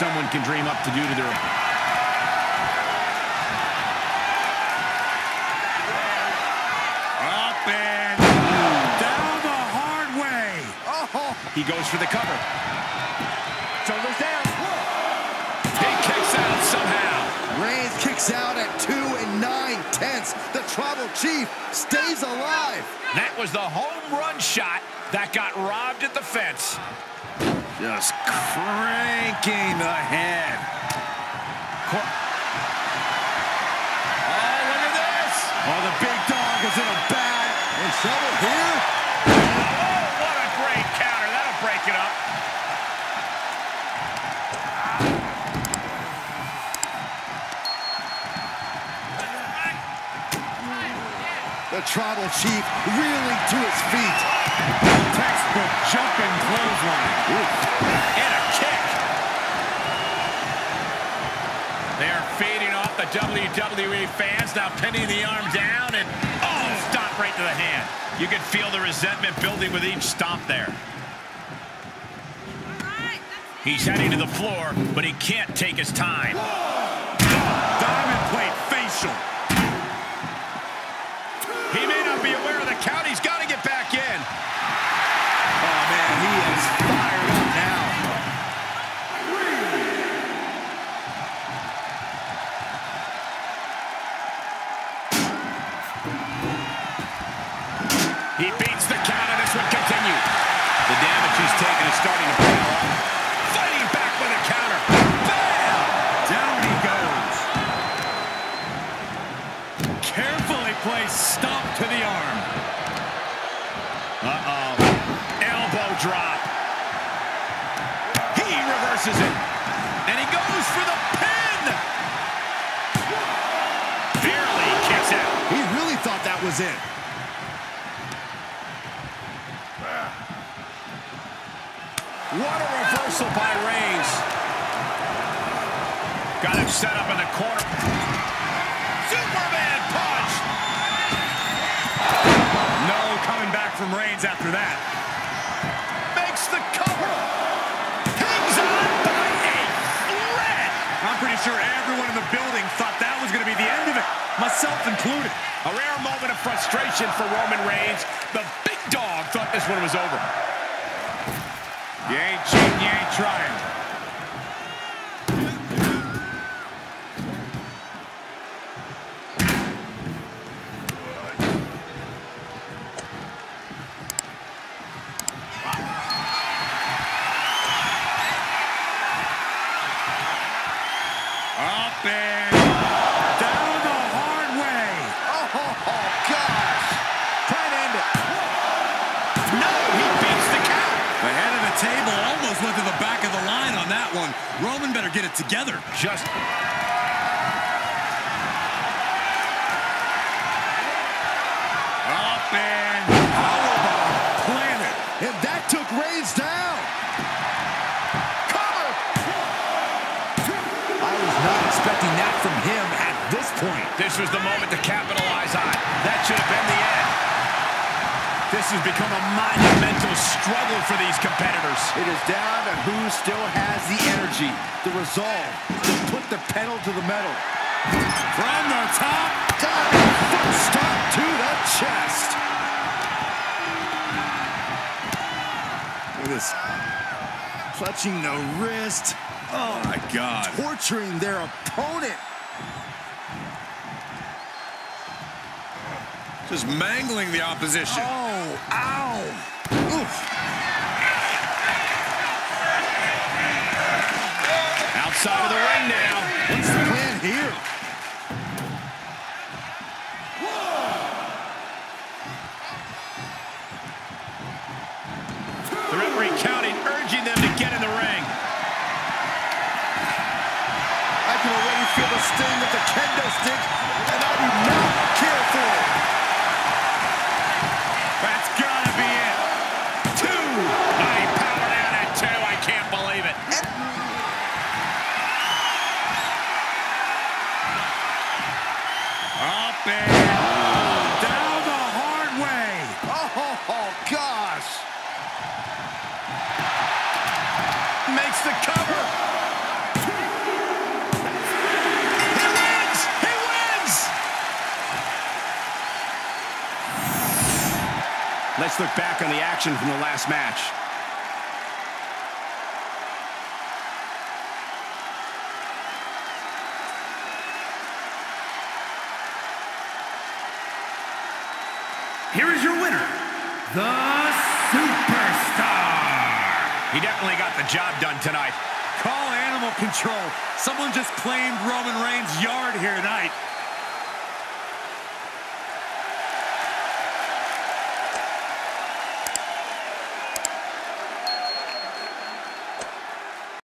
someone can dream up to do to their... Up and down the hard way. Oh, he goes for the cover. Shoulders down. He kicks out somehow. Reigns kicks out at 2 9/10. The Tribal Chief stays alive. That was the home run shot that got robbed at the fence. Just cranking the head. Oh, look at this. Oh, the big dog is in a bad trouble here. Oh, what a great counter. That'll break it up. The Tribal Chief reeling to his feet. Textbook jumping clothesline. And a kick. They are fading off the WWE fans, now pinning the arm down, and oh, stomp right to the hand. You can feel the resentment building with each stomp there. He's heading to the floor, but he can't take his time. Diamond plate facial. He may not be aware of the count. He's got to get back in. Oh, man, he is fired up now. He beats the count, and this one continues. The damage he's taken is starting to pile up. Fighting back with a counter. Bam! Down he goes. Carefully placed stomp to the arm. Uh-oh. Elbow drop. He reverses it. And he goes for the pin. Barely kicks out. He really thought that was it. What a reversal by Reigns. Got him set up in the corner. Superman punch. No coming back from Reigns after that. Makes the cover. Hangs on by a thread. I'm pretty sure everyone in the building thought that was going to be the end of it, myself included. A rare moment of frustration for Roman Reigns. The big dog thought this one was over. You ain't cheating, you ain't trying. Up and down the hard way. Oh, gosh. Try to end it. No, he beats the count. The head of the table almost went to the back of the line on that one. Roman better get it together. Just... Up and powerbomb planted. And that took Reigns down. Cover. I was not expecting that from him at this point. This was the moment to capitalize on. That should have been the end. This has become a monumental struggle for these competitors. It is down to who still has the energy, the resolve to put the pedal to the metal. From the top. Foot stomp to the chest. Look at this. Clutching the wrist. Oh, my God. Torturing their opponent. Just mangling the opposition. Oh, ow. Oof. Outside of the ring now. What's the plan here? The referee counting, urging them to get in the ring. I can already feel the sting of the kendo stick, and I do not care for it. That's gotta be it. 2. I power down at 2. I can't believe it. Up and down the hard way. Oh, gosh. Makes the cover. Let's look back on the action from the last match. Here is your winner, the Superstar. He definitely got the job done tonight. Call animal control. Someone just claimed Roman Reigns' yard here tonight.